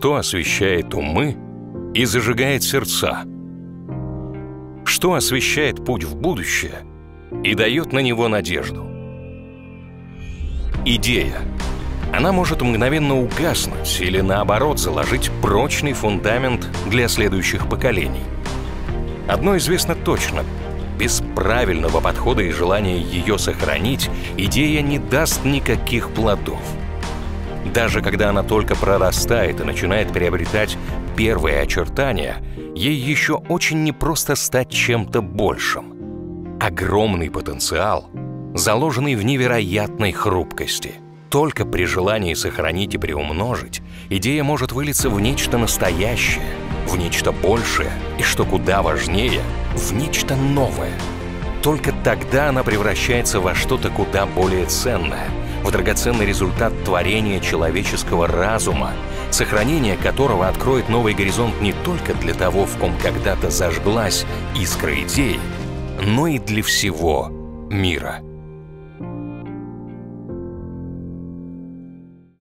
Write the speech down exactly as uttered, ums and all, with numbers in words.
Что освещает умы и зажигает сердца? Что освещает путь в будущее и дает на него надежду? Идея. Она может мгновенно угаснуть или, наоборот, заложить прочный фундамент для следующих поколений. Одно известно точно. Без правильного подхода и желания ее сохранить, идея не даст никаких плодов. Даже когда она только прорастает и начинает приобретать первые очертания, ей еще очень непросто стать чем-то большим. Огромный потенциал, заложенный в невероятной хрупкости. Только при желании сохранить и приумножить, идея может вылиться в нечто настоящее, в нечто большее и, что куда важнее, в нечто новое. Только тогда она превращается во что-то куда более ценное, в драгоценный результат творения человеческого разума, сохранение которого откроет новый горизонт не только для того, в ком когда-то зажглась искра идеи, но и для всего мира.